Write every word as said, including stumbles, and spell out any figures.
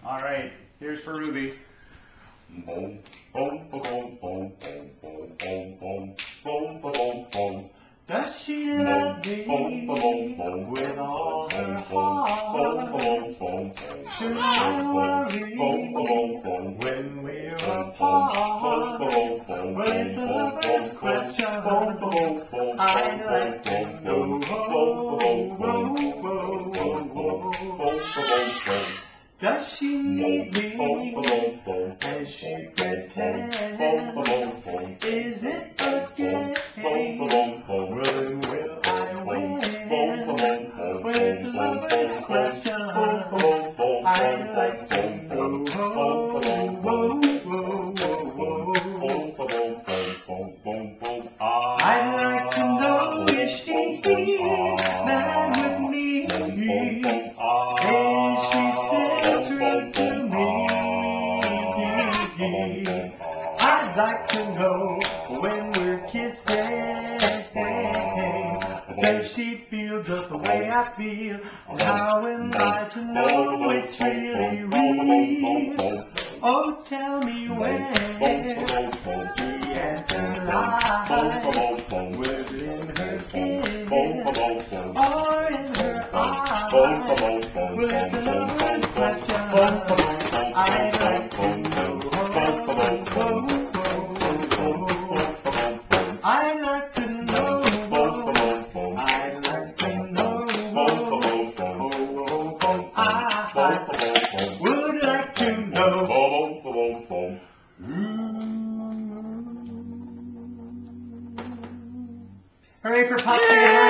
All right, here's for Ruby. Boom, boom, boom, boom, boom, boom, boom, boom, boom, boom, boom. Does she love me with all her heart? Should I worry when we're apart? Well, it's a lover's question I'd like to know. Does she need me as she pretends? Is it a game? Well, then will I win? Well, it's a lover's question I'd like to know. I'd like to know if she's mad with me. Is she still true to me? I'd like to know when we're kissing, does she feel just the way I feel? And how am I to know it's really real? Oh, tell me when the answer lies within her kiss or in her eyes. Well, it's a lover's question I'd like to know. I'd like to know. I'd like to know. I would like to know. Hooray for Pop Singer!